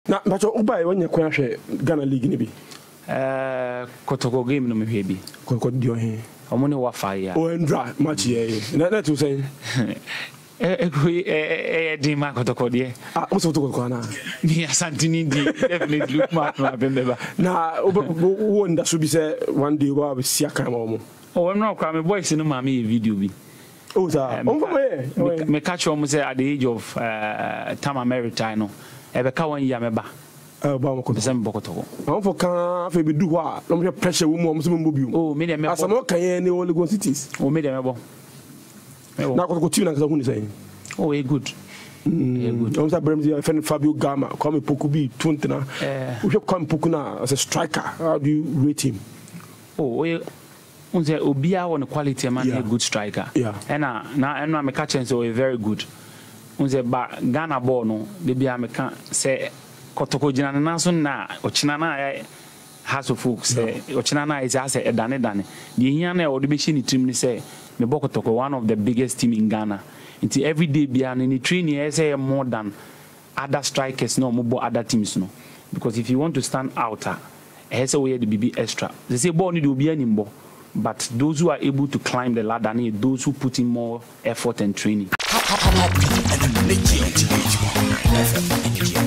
Na but Uba when you kwahwe Ghana League ni bi. Kotoko game no me hwe bi. Kotoko dio he. Omo ne wa fire. O ndra match ye. Na to say. Di ma Kotoko de. O so Kotoko na. Me Asante ni di definitely look mark na bemba. Na wo nda so bi say one day wa be sia kan mo. Oh, I'm not coming boys no ma me video bi. Oh sir. Me catch you say at the age of time America no. Ebeka 1 year meba. Ba mo ko. Sem Kotoko. Am for kan fa be du ho a no pressure wo mo so mo bi. Oh, me dem me. Asamo kan ye ne all Lagos cities. Oh, me dem me bo. Na Kotoko team na ka hu ni say. Oh, e good. E good. I'm say Bremzi friend Fabio Gama come Poku bi 20 na. We should come Poku na as a striker. How do you rate him? Oh, unse obia won quality man a good striker. Yeah. And na me catch and so very good. Unse ba Ghana ball no de bia me can say Kotoko jina na so na ochina na has of folks say ochina na is as a dane. The here na o de be shi ni team ni say me Kotoko one of the biggest team in Ghana. Until every day bia ni training say more than other strikers no mo other teams no. Because if you want to stand out has a way to be extra. They say ball need to be anymore. But those who are able to climb the ladder need those who put in more effort and training.